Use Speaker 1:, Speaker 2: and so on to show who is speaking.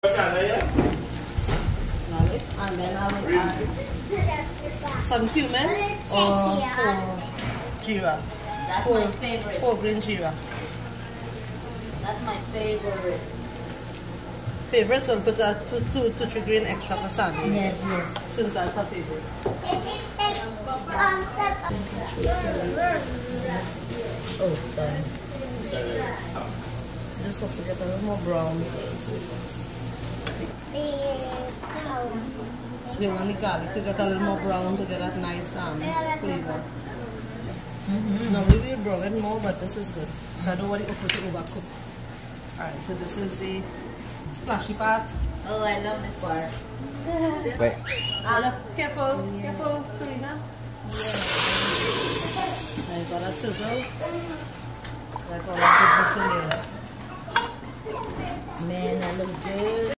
Speaker 1: And then I will add some cumin or jeera.
Speaker 2: That's my favorite.
Speaker 1: Whole green jeera.
Speaker 2: That's my favorite.
Speaker 1: Favorite, so put that 2 to 3 grain extra for Sandy.
Speaker 2: Yes.
Speaker 1: Since that's her favorite.
Speaker 2: Oh, sorry.
Speaker 1: This looks to get a little more brown. You want the garlic to get a little more brown to get that nice flavor. Normally we brown it more, but this is good. I don't want it to overcook. Alright, so this is the splashy part.
Speaker 2: Oh, I love this part.
Speaker 3: Wait.
Speaker 1: Careful, Rena. I got a sizzle. That's all I put this in here.
Speaker 2: Man, that looks good.